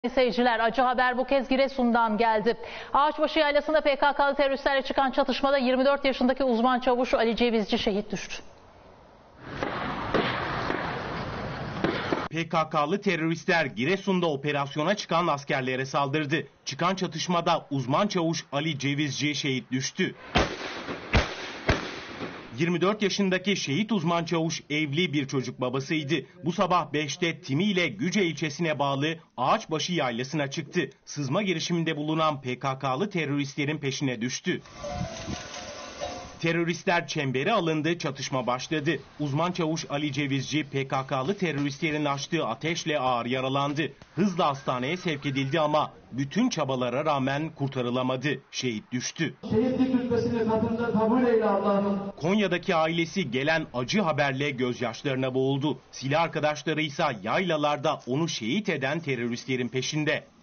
Seyirciler, acı haber bu kez Giresun'dan geldi. Ağaçbaşı Yaylası'nda PKK'lı teröristlerle çıkan çatışmada 24 yaşındaki uzman çavuş Ali Cevizci şehit düştü. PKK'lı teröristler Giresun'da operasyona çıkan askerlere saldırdı. Çıkan çatışmada uzman çavuş Ali Cevizci şehit düştü. 24 yaşındaki şehit uzman çavuş evli bir çocuk babasıydı. Bu sabah 5'te timi ile Güce ilçesine bağlı Ağaçbaşı Yaylası'na çıktı. Sızma girişiminde bulunan PKK'lı teröristlerin peşine düştü. Teröristler çembere alındı, çatışma başladı. Uzman çavuş Ali Cevizci PKK'lı teröristlerin açtığı ateşle ağır yaralandı. Hızla hastaneye sevk edildi ama bütün çabalara rağmen kurtarılamadı. Şehit düştü. Şehitlik rütbesini katında kabul eyle Allah'ım. Konya'daki ailesi gelen acı haberle gözyaşlarına boğuldu. Silah arkadaşları ise yaylalarda onu şehit eden teröristlerin peşinde.